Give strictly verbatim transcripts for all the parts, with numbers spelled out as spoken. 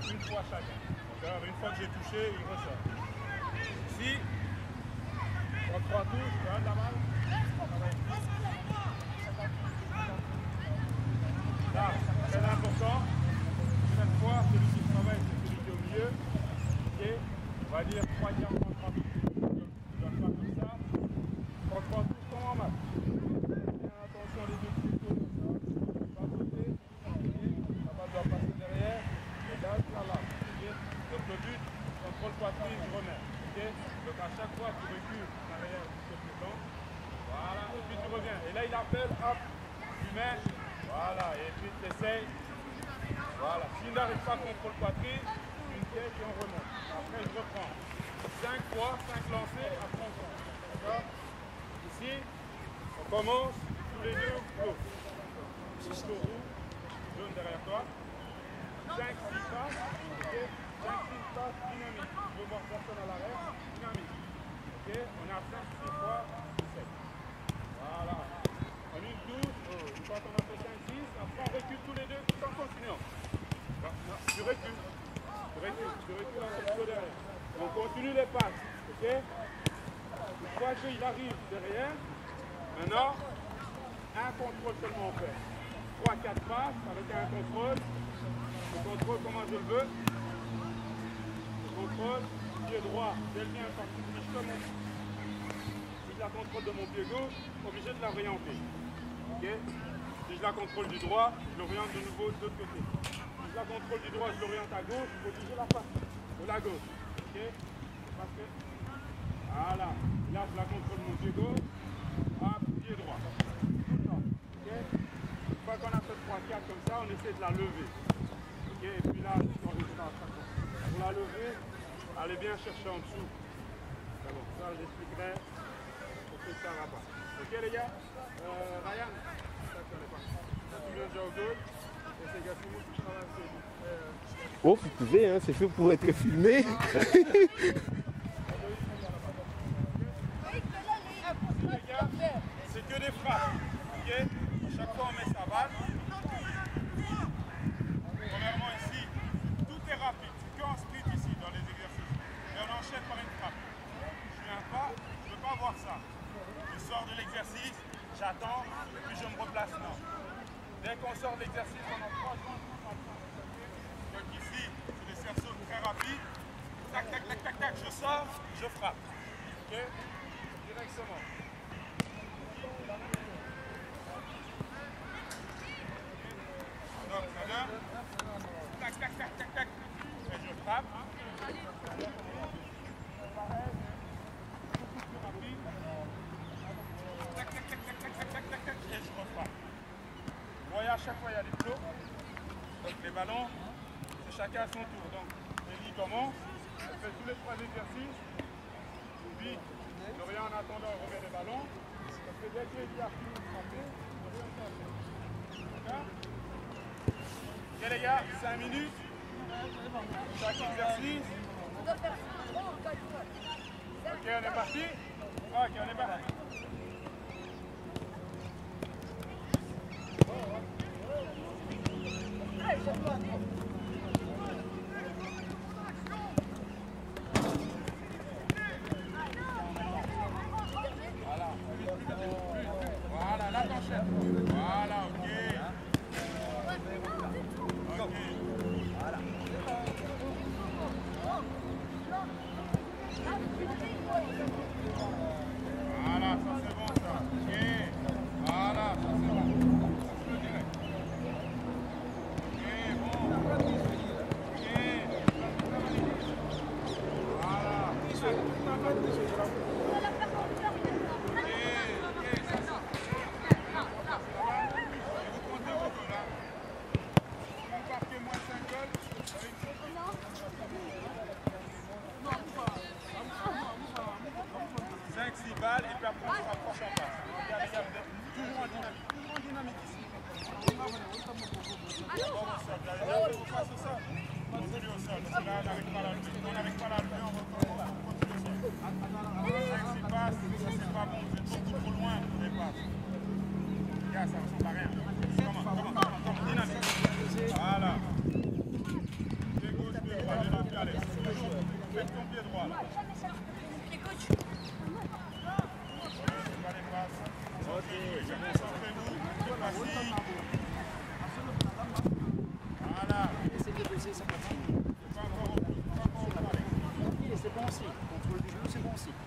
une fois chacun. D'accord? Une fois que j'ai touché, il ressort. Ici, en trois touches, tu vois de la balle. Là, très important. Cette fois, celui qui travaille, c'est celui qui est au milieu. Okay? On va dire trois quarts, trente-trois touches. Tu ne dois pas comme ça. trente-trois touches comme en maths. Bien attention les deux coups comme ça. Pas sauter. Okay? La balle doit passer derrière. Et là, là, là. Okay? Donc le but, contrôle poitrine, je remets. Okay? Donc à chaque fois, tu recules en arrière jusqu'au plus long. Voilà. Et puis tu reviens. Et là, il appelle, hop, tu mets. Voilà. Et puis tu essayes. Voilà. S'il n'arrive pas contrôle poitrine, une tête et on remonte. Après, je reprends. cinq fois, cinq lancers, après on prend. D'accord? Ici, on commence tous les deux, go. Jusqu'au roux, jaune derrière toi. cinq, six passes, ok? cinq, six passes, dynamique. Je veux voir personne à l'arrêt, dynamique. Ok? On a cinq, six fois, sept. Voilà. En une touche, une fois qu'on a fait cinq, six, après on recule tous les deux tout en continuant. Non, non, tu recules. Tu recules, tu recules un petit peu derrière. On continue les passes, ok? Une fois qu'il arrive derrière, maintenant, un contrôle seulement on fait. trois, quatre passes avec un contrôle. Le contrôle, comment je le veux? Le contrôle, pied droit, dès le bien parti, je commence. Si je la contrôle de mon pied gauche, obligé de la réorienter. Ok? Si je la contrôle du droit, je l'oriente de nouveau de l'autre côté. Si je la contrôle du droit, je l'oriente à gauche, obligé de la passer de la gauche. Ok? Parce que, voilà. Là, je la contrôle de mon pied gauche, hop, pied droit. Tout le temps. Ok? Une fois qu'on a fait trois, quatre comme ça, on essaie de la lever. Ok? Et puis là, on réussit à chaque fois. Pour la lever, allez bien chercher en dessous. C'est bon, ça j'expliquerai pour que ça va pas. Ok les gars? euh, Ryan, ça tu n'allais pas. Ça tu viens déjà au goal. Et c'est Gassimo qui travaille avec vous. Euh... Oh, vous pouvez, hein, c'est fait pour être filmé. Les gars, c'est que des frappes. Ok? À chaque fois on met sa balle. Premièrement ici, tout est rapide. C'est qu'en sprint ici dans les exercices. Et on enchaîne par une frappe. Je viens pas, je ne veux pas voir ça. Je sors de l'exercice, j'attends, et puis je me replace. Non. Dès qu'on sort de l'exercice, on a trois secondes pour frapper. Donc ici, c'est des cerceaux très rapides. Tac, tac, tac, tac, tac, je sors, je frappe. Ok? Directement. Donc, ça donne. Tac, tac, tac, tac, tac. Et je frappe. Pareil. Beaucoup plus rapide. Tac, tac, tac, tac, tac, tac, tac, tac, tac. Et je refrappe. Vous voyez, à chaque fois, il y a des flots. Donc, les ballons, c'est chacun à son tour. Donc, Elie commence. On fait tous les trois exercices. Puis, Dorian, en attendant, on remet les ballons. Parce que dès que Elie a fini de frapper, Dorian s'en fait. D'accord? Ok les gars, cinq minutes, chaque exercice. Ok, on est parti? Ok, on est parti. Voilà, voilà, là t'enchaînes. Voilà, ok. Ok. Voilà. Voilà, ça c'est bon ça. Ok. Voilà, ça c'est bon. Je le dirais. Ok, bon. Ok. Voilà. cinq six balles et puis après on se rapproche en passe. Regardez, les gars, vous êtes toujours en dynamique. Toujours en dynamique ici. Bon, on sort. Regardez, vous face au sol. On continue au sol. Parce que là, on n'arrive pas à la lever. On n'arrive pas à la lever, on continue au sol. cinq six passes, ça c'est pas bon. Vous êtes beaucoup trop loin pour les passes. Les gars, ça ne ressemble à rien. Comment, comment, comment, comment, dynamique. Voilà. Pied gauche, Voilà. Essayez de baisser sa poitrine. C'est bon aussi. Contrôle du genou, c'est bon aussi.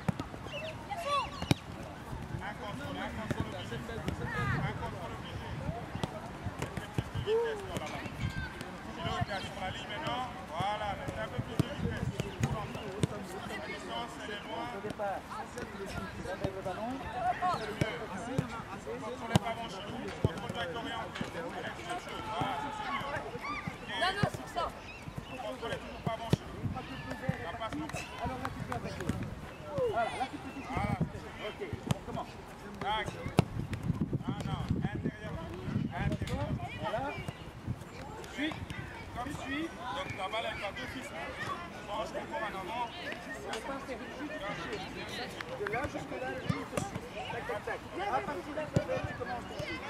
Un contrôle, un contrôle obligé. Un contrôle obligé. Un peu plus de vitesse pour la main. Pilote est sur la ligne maintenant. Voilà, mettez un peu plus de vitesse. La distance, elle est loin. Au départ, vous avez le ballon. C'est mieux. Contrôlez pas mon genou. Contrôle doit être orienté. Voilà, ça c'est mieux. Non, non, c'est ça. Contrôlez toujours pas mon genou. Ça passe non plus. Alors là, tu peux attaquer. Voilà, là, tu peux tout Voilà, ça c'est mieux. Ok, on commence. Tac. Ah non, intérieur. Intérieur. Voilà. Suis. Comme ça. Donc ta balle elle va deux fils. Change ton corps en avant. On va pas faire une chute touchée. De là jusque là, lui, il te suit. Tac, tac, tac. À partir d'un peu, tu commences ton tour.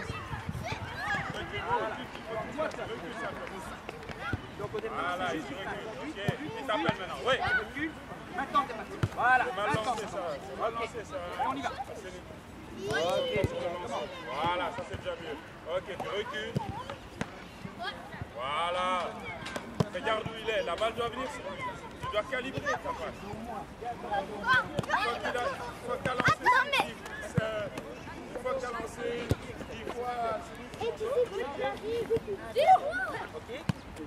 Voilà. Toi, ça. Donc au départ, Voilà, c'est il juste se du pain. recule. Ok, il t'appelle maintenant. Oui. Recule. Maintenant, t'es parti. Voilà. Mal Maintenant, lancé ça. Mal lancé ça. Et on y va. Ok, voilà, ça c'est déjà mieux. Ok, tu recules. Voilà. Regarde où il est. La balle doit venir sur lui. Tu dois calibrer ta passe. Faut qu'il a, faut qu'à lancer dix, euh, faut qu'à lancer dix fois. Et tu sais que j'arrive. Ok.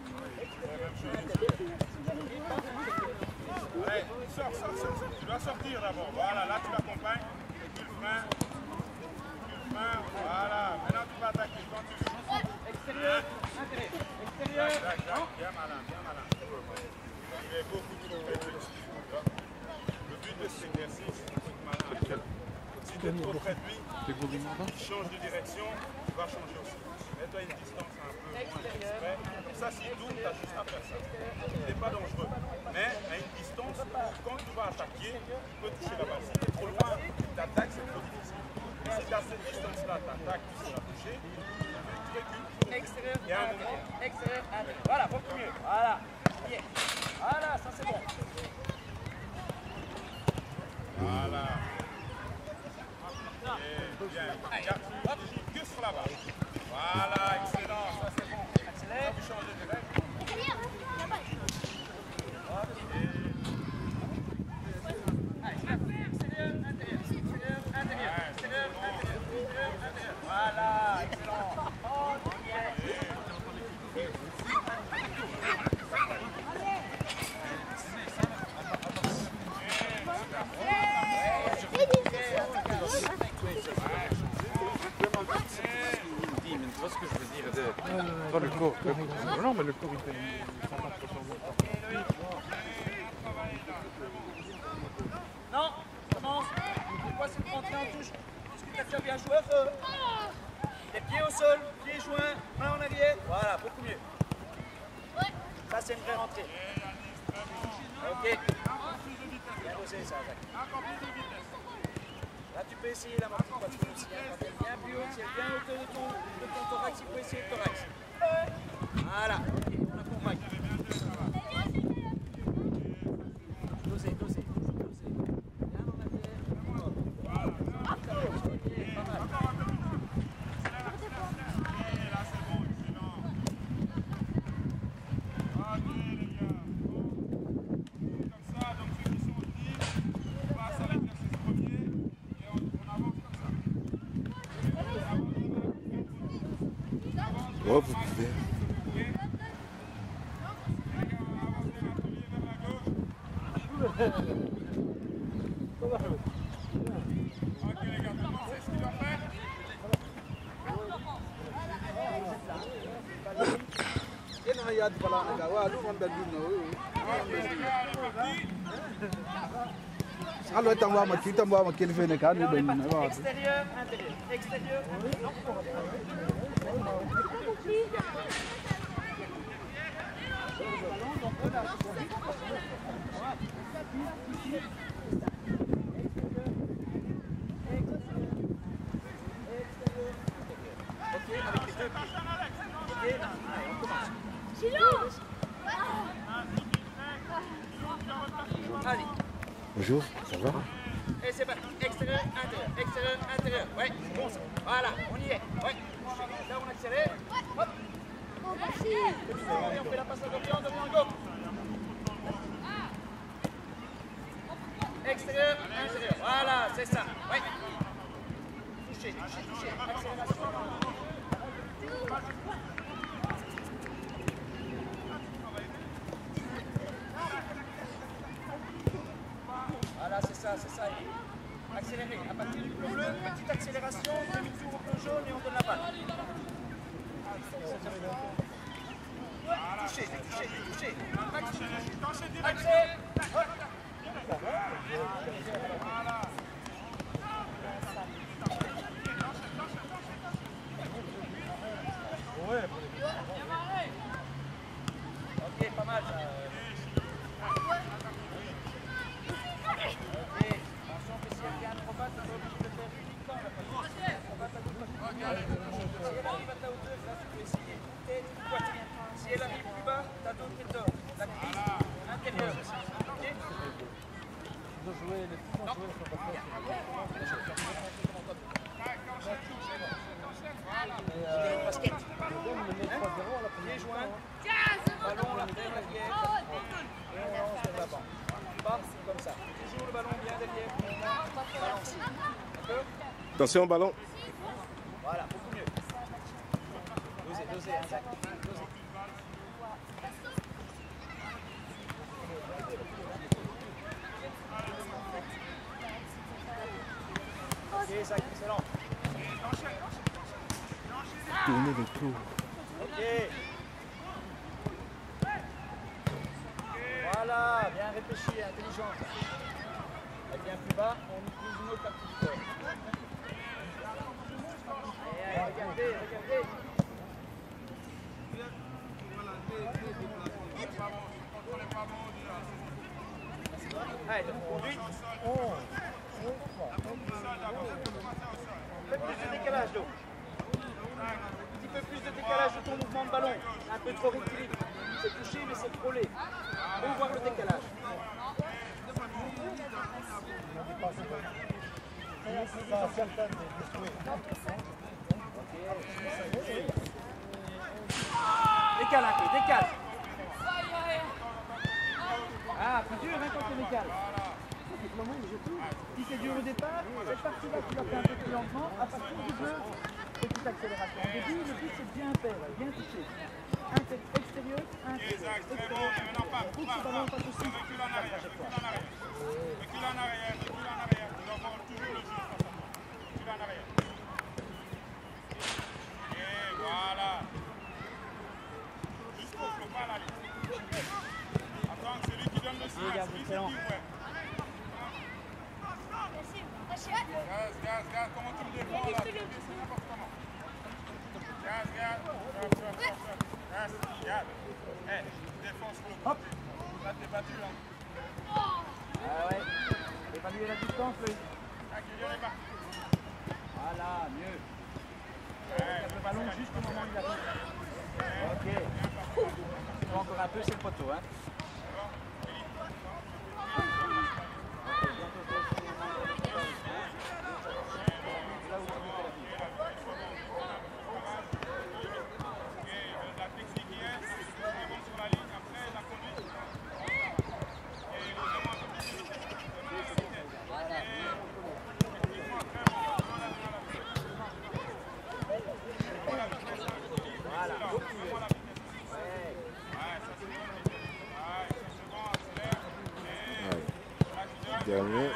Allez, sors, sors, sors, sors. Tu dois sortir d'abord. Voilà, là tu l'accompagnes. Tu le frein. Tu le frein. Voilà. Maintenant tu vas attaquer. Quand tu veux. Extérieur. Intérieur. Extérieur. Tac, tac, tac. Bien malin, bien malin. Il est beaucoup trop petit. Le but de cet exercice, c'est d'être malin. Si tu es trop près de lui, il change de direction, tu vas changer aussi. Mets-toi une distance un peu moins exprès. Comme ça, s'il double, tu as juste à faire ça. Il n'est pas dangereux. Mais à une distance, quand tu vas attaquer, tu peux toucher la balle. Si tu es trop loin, tu attaques, c'est trop difficile. Mais si tu as cette distance-là, tu attaques, tu sais la toucher, tu recules. Extérieur. Il y a un moment. Extérieur. Intérieur. Voilà, beaucoup mieux. Voilà. Bien. Voilà, ça c'est bon. Voilà. Et bien. Garde, hop, que sur la balle. Voilà, excellent, ça c'est bon. Accélère. Vous changez de règle. Allez, extérieur, intérieur. Extérieur, intérieur. Extérieur, intérieur. Extérieur, intérieur. Voilà, excellent. Oh, bien. Tu vois ce que je veux dire de... Dans le corps. Le... Non, mais le corps, il fait cinquante pour cent. Non, commence. Les poids c'est rentré en touche. Est-ce que tu as bien joué? Feu. Les pieds au sol, pieds joints, main en arrière. Voilà, beaucoup mieux. Ça c'est une vraie rentrée. Ok. Bien dosé ça, Jacques. Là tu peux essayer la montée de poitrine aussi. Hein. Quand elle est bien plus haute, si elle est bien à hauteur de ton, de ton thorax, il faut essayer le thorax. Voilà, ok, on accompagne. Dosé, dosé, dosé. Bien en arrière. Pas mal. Là c'est bon, excellent. Ok les gars. Comme ça, donc ceux qui sont au team, on passe à l'exercice premier et on, on avance comme ça. Oh, vous pouvez. Ok les gars, tout le monde sait ce qu'il doit faire. Kena ya di bala nga wa lu mon bedu no. Ok les gars, on est parti. Alo tangwa ma kita mwa ma kelfe ne kan Là, on be est ni parti. wa. Extérieur, intérieur. Extérieur, intérieur. Ok, avec les deux pieds. Et là, allez, on commence. Silence. Allez, Bonjour, ça va? Et c'est parti. Extérieur, intérieur, extérieur, intérieur. Ouais, bon ça. Voilà, on y est. Ouais. Là, on accélère. Hop. Oh, merci. Et on fait la passe à Dorian, Dorian, go. Extérieur, intérieur. Voilà, c'est ça. Ouais. Touchez, touchez, touchez. Accélération. Voilà, c'est ça, c'est ça. Accélérez. À partir du bleu, petite accélération, demi-tour au bleu jaune et on donne la balle. Touchez, touchez, touchez. Accélérez. Ok, pas mal ça. Si elle arrive plus bas, t'as d'autres qui dort. La crise intérieure aussi. Ok? Non. Euh, basket. Pied joint. Ballon, l'arrière, l'arrière. Et on lance vers l'avant. Pas comme ça. Toujours le ballon bien derrière. Balancé. D'accord? Attention au ballon. Voilà, beaucoup mieux. Dosez, dosez, hein, dosez. Ok, ça, excellent. Tournez le tour. Ok. Voilà, bien réfléchi, intelligent. Elle vient plus bas, on utilise une autre activité. Et regardez, regardez. Allez, conduite. Un peu plus de décalage d'eau. Un petit peu plus de décalage de ton mouvement de ballon. Un peu trop rectilibre. C'est touché mais c'est frôlé. Faut voir le décalage. Décale un peu, décale. Ah, plus dur hein, quand tu décales. Si c'est dur au départ, cette partie-là tu la fais un peu plus lentement. À partir du bleu, petite accélération. Au début, le but c'est de bien faire, bien toucher. Inter extérieur, intérieur, extérieur. Pour que ce ballon passe aussi. Recule en arrière, recule en arrière. Recule en arrière, recule en arrière. Tu dois avoir toujours le jeu. Recule en arrière. Et voilà. Jusqu'au flot, pas la ligne. Attends, celui qui donne le signal, celui qui dit ouais. Gaz, gaz, gaz, comment tu me défends là? C'est n'importe comment. Gaz, gaz, gaz, gaz, gaz, gaz, gaz. Eh, défense flot. Hop. Là, t'es battu là. Ah ouais. Évaluer la distance, le. Ah, Guillaume est parti. Voilà, mieux. Regarde le ballon juste au moment où il arrive. Ok. Encore un peu, c'est le poteau, hein. Dernier.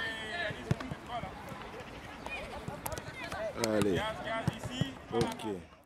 Allez. Ok.